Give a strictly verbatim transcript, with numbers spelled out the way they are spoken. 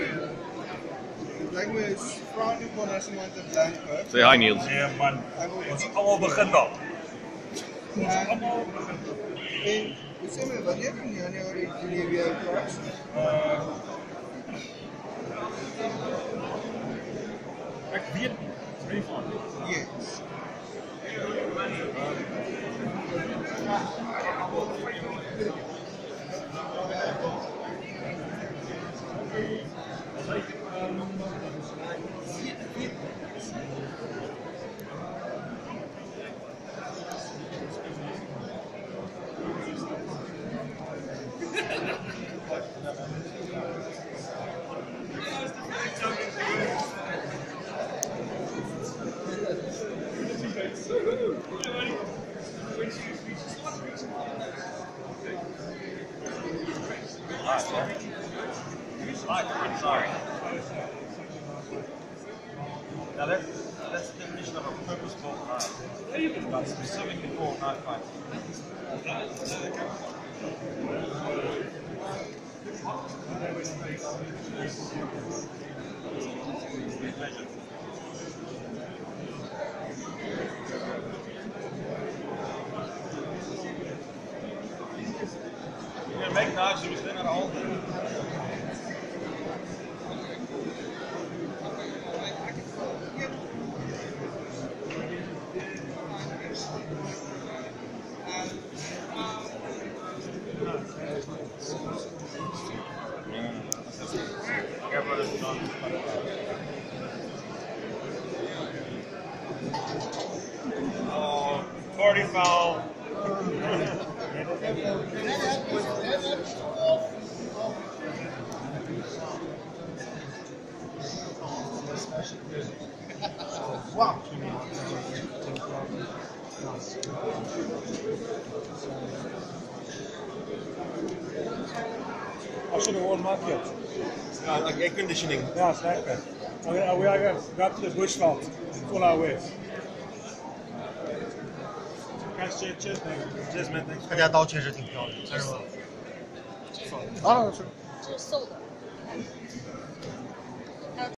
Lijkt me frowned upon as someone's a blank person. Say hi, Niels. Nee, man. Ons allemaal begint al. Ons allemaal begint al. En hoe sê my, wanneer gaan Januarie jullie weer klas? Uh, ek weet nie. It's very fun. Yes. Sorry. Now that's, that's the definition of a purposeful crime. Not specifically for not fight. You're gonna make knives, you was then at all. Oh, party foul. Wow. I should have worn my kit. Uh, like air conditioning. Yeah, it's like that. I mean, I, I got, got to the bushveld. That's all I wear. Guys, cheers, cheers, man. Cheers, man. Thanks. 他家刀确实挺漂亮，但是啊，是。 这是瘦的。